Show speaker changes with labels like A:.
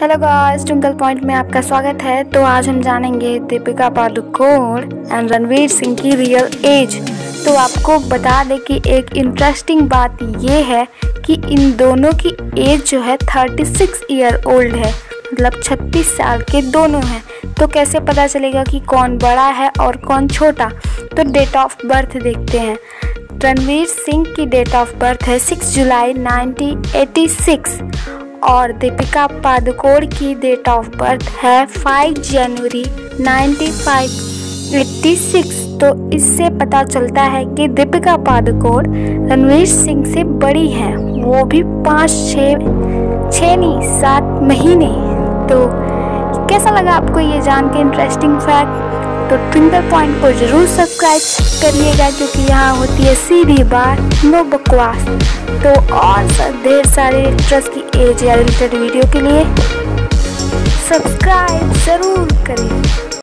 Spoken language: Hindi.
A: हेलो गाइस, ट्विंकल पॉइंट में आपका स्वागत है। तो आज हम जानेंगे दीपिका पादुकोण एंड रणवीर सिंह की रियल एज। तो आपको बता दें कि एक इंटरेस्टिंग बात ये है कि इन दोनों की एज जो है 36 ईयर ओल्ड है, मतलब 36 साल के दोनों हैं। तो कैसे पता चलेगा कि कौन बड़ा है और कौन छोटा? तो डेट ऑफ बर्थ देखते हैं। रणवीर सिंह की डेट ऑफ बर्थ है 6 जुलाई 1986 और दीपिका पादुकोण की डेट ऑफ बर्थ है 5 जनवरी 1986। तो इससे पता चलता है कि दीपिका पादुकोण रणवीर सिंह से बड़ी हैं, वो भी 7 महीने। तो कैसा लगा आपको ये जान के इंटरेस्टिंग फैक्ट? तो ट्विंकल पॉइंट को जरूर सब्सक्राइब करिएगा, क्योंकि यहाँ होती है सीधी बात, नो बकवास। तो और ढेर सारे एक्ट्रेस की एज या रिलेटेड वीडियो के लिए सब्सक्राइब जरूर करें।